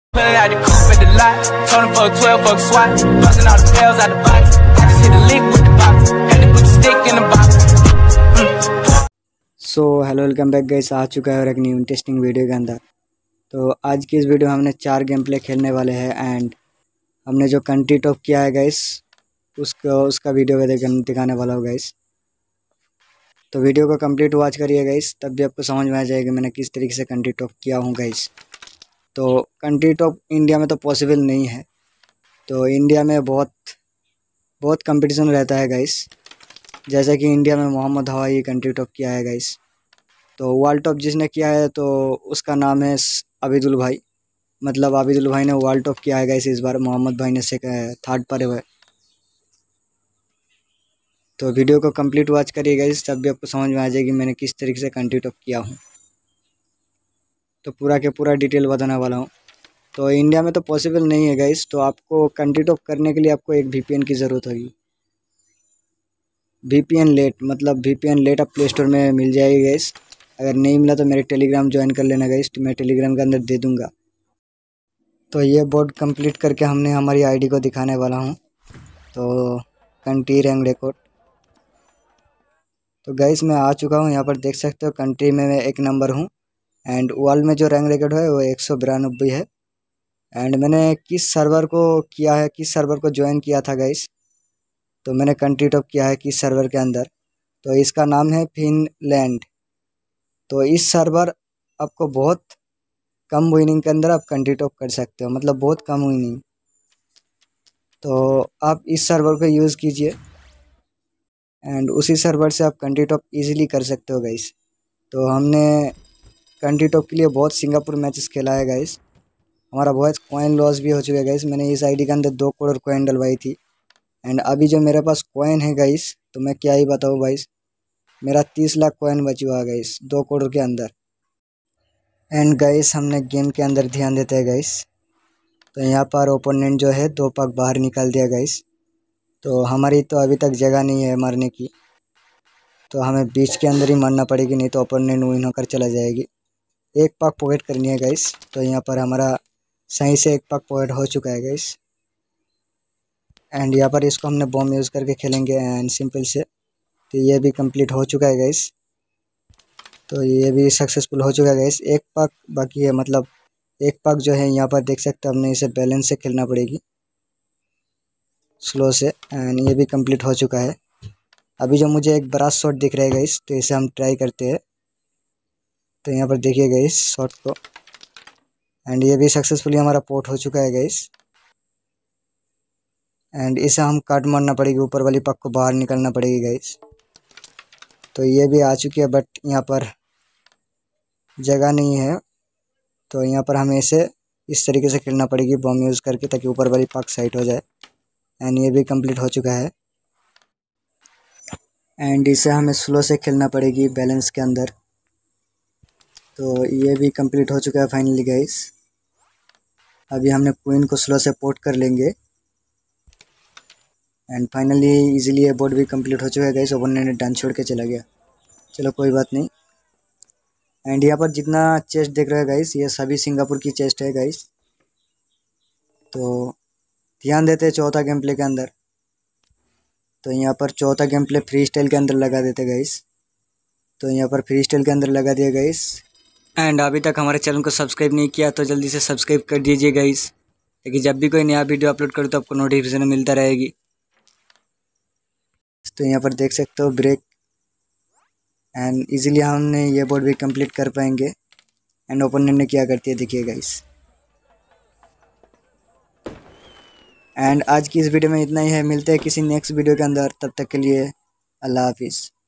Pulling out the coupe at the lot, told him fuck 12, fuck SWAT, busting all the bells out the box. I just hit the lick with the box, had to put the stick in the box. So hello welcome back guys, आ चुका है और एक new interesting video के अंदर। तो आज की इस वीडियो में हमने 4 गेम प्ले खेलने वाले हैं एंड हमने जो कंट्री टॉप किया है गाइस उसका वीडियो दिखाने वाला हूँ गाइस। तो वीडियो को कंप्लीट वॉच करिए गाइस, तब भी आपको समझ में आ जाएगा मैंने किस तरीके से कंट्री टॉप किया हूँ गाइस। तो कंट्री टॉप इंडिया में तो पॉसिबल नहीं है, तो इंडिया में बहुत कंपटीशन रहता है गाइस। जैसा कि इंडिया में मोहम्मद हवाई कंट्री टॉप किया है गाइस, तो वर्ल्ड टॉप जिसने किया है तो उसका नाम है आबिदुल भाई। मतलब आबिदुल भाई ने वर्ल्ड टॉप किया है गाइस इस बार, मोहम्मद भाई ने थर्ड पर हुए। तो वीडियो को कंप्लीट वॉच करिए गाइस, तब भी आपको समझ में आ जाएगी मैंने किस तरीके से कंट्री टॉप किया हूँ। तो पूरा के पूरा डिटेल बताने वाला हूँ। तो इंडिया में तो पॉसिबल नहीं है गाइस, तो आपको कंट्री टॉप करने के लिए आपको एक VPN की ज़रूरत होगी। VPN लेट, मतलब VPN लेट आप प्ले स्टोर में मिल जाएगी गाइस। अगर नहीं मिला तो मेरे टेलीग्राम ज्वाइन कर लेना गाइस, तो मैं टेलीग्राम के अंदर दे दूँगा। तो ये बोर्ड कंप्लीट करके हमने हमारी आईडी को दिखाने वाला हूँ। तो कंट्री रैंक रिकॉर्ड, तो गाइस मैं आ चुका हूँ। यहाँ पर देख सकते हो कंट्री में मैं 1 नंबर हूँ एंड वर्ल्ड में जो रैंक रिकॉर्ड है वो 192 है। एंड मैंने किस सर्वर को किया है, किस सर्वर को ज्वाइन किया था गाइस, तो मैंने कंट्री टॉप किया है किस सर्वर के अंदर, तो इसका नाम है फिनलैंड। तो इस सर्वर आपको बहुत कम विनिंग के अंदर आप कंट्री टॉप कर सकते हो, मतलब बहुत कम विनिंग। तो आप इस सर्वर को यूज़ कीजिए एंड उसी सर्वर से आप कंट्री टॉप ईजिली कर सकते हो गाइस। तो हमने कंट्री टॉप के लिए बहुत सिंगापुर मैचेस खेला है गाइस। हमारा बहुत कॉइन लॉस भी हो चुका है गाइस। मैंने इस आईडी के अंदर 2 करोड़ कॉइन डलवाई थी एंड अभी जो मेरे पास कॉइन है गाइस, तो मैं क्या ही बताऊँ गाइस, मेरा 30 लाख कॉइन बची हुआ है गाइस 2 करोड़ के अंदर। एंड गाइस हमने गेम के अंदर ध्यान देते हैं गाइस। तो यहाँ पर ओपोनेंट जो है 2 पाक बाहर निकाल दिया गाइस। तो हमारी तो अभी तक जगह नहीं है मारने की, तो हमें बीच के अंदर ही मारना पड़ेगी, नहीं तो ओपोनेंट विन होकर चला जाएगी। 1 पाक पॉकेट करनी है गाइस। तो यहाँ पर हमारा सही से 1 पाक पॉकेट हो चुका है गाइस। एंड यहाँ पर इसको हमने बॉम्ब यूज़ करके खेलेंगे एंड सिंपल से। तो ये भी कंप्लीट हो चुका है गाइस। तो ये भी सक्सेसफुल हो चुका है गाइस। 1 पाक बाकी है, मतलब 1 पाक जो है यहाँ पर देख सकते हो, हमने इसे बैलेंस से खेलना पड़ेगी, स्लो से। एंड ये भी कंप्लीट हो चुका है। अभी जो मुझे एक बड़ा शॉट दिख रहा है गाइस, तो इसे हम ट्राई करते हैं। तो यहाँ पर देखिए गाइस शॉट को, एंड ये भी सक्सेसफुली हमारा पोर्ट हो चुका है गाइस। एंड इसे हम काट मारना पड़ेगी, ऊपर वाली पक को बाहर निकलना पड़ेगी गाइस। तो ये भी आ चुकी है, बट यहाँ पर जगह नहीं है, तो यहाँ पर हमें इसे इस तरीके से खेलना पड़ेगी बॉम्ब यूज़ करके, ताकि ऊपर वाली पक साइड हो जाए। एंड ये भी कंप्लीट हो चुका है। एंड इसे हमें स्लो से खेलना पड़ेगी बैलेंस के अंदर। तो ये भी कंप्लीट हो चुका है फाइनली गाइस। अभी हमने क्वीन को स्लो से पोर्ट कर लेंगे एंड फाइनली इजीली ये बोर्ड भी कंप्लीट हो चुका है गाइस। ओपोनेंट ने डन छोड़ के चला गया, चलो कोई बात नहीं। एंड यहाँ पर जितना चेस्ट देख रहे हो गाइस, ये सभी सिंगापुर की चेस्ट है गाइस। तो ध्यान देते हैं चौथा गेम प्ले के अंदर। तो यहाँ पर चौथा गेम प्ले फ्री स्टाइल के अंदर लगा देते गाइस। तो यहाँ पर फ्री स्टाइल के अंदर लगा दिया गाइस। एंड अभी तक हमारे चैनल को सब्सक्राइब नहीं किया तो जल्दी से सब्सक्राइब कर दीजिए गाइस, ताकि जब भी कोई नया वीडियो अपलोड करूँ तो आपको नोटिफिकेशन मिलता रहेगी। तो यहाँ पर देख सकते हो ब्रेक, एंड इजीली हमने ये बोर्ड भी कंप्लीट कर पाएंगे। एंड ओपोनेंट ने क्या करती है देखिए गाइस। एंड आज की इस वीडियो में इतना ही है, मिलते हैं किसी नेक्स्ट वीडियो के अंदर, तब तक के लिए अल्लाह हाफिज़।